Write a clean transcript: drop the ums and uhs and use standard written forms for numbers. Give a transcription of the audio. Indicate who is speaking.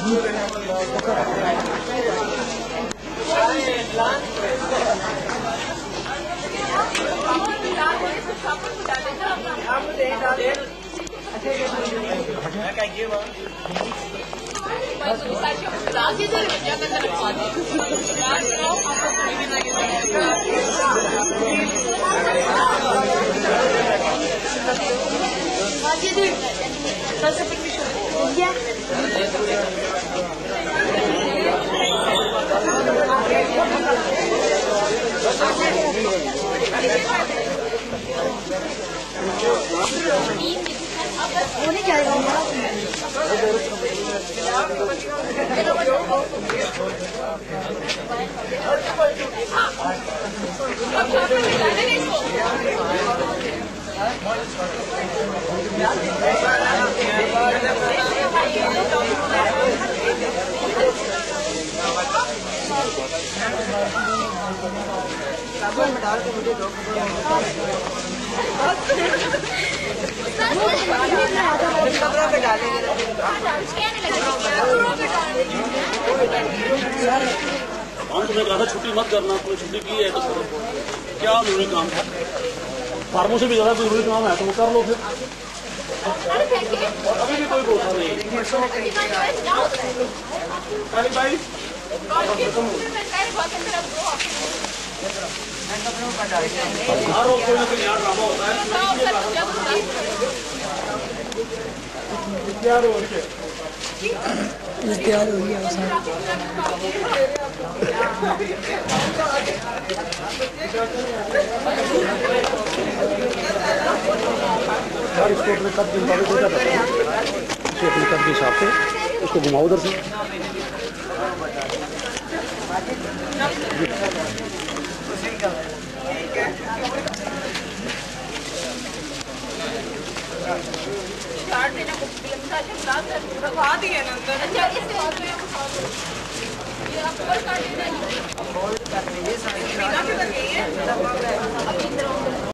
Speaker 1: होने जाएगा
Speaker 2: तुमने कहा था छुट्टी मत करना, तुमने छुट्टी की है तो क्या जरूरी काम था? फार्मों से भी ज्यादा जरूरी काम है तो वो कर लो फिर। अभी भी कोई भरोसा नहीं। हर रोज कोई ना कोई नया ड्रामा होता है। तैयार हो गया यार, इसको अपने कद के हिसाब से इसको घुमाओ उधर से।
Speaker 3: रखवा दिए ना अंदर।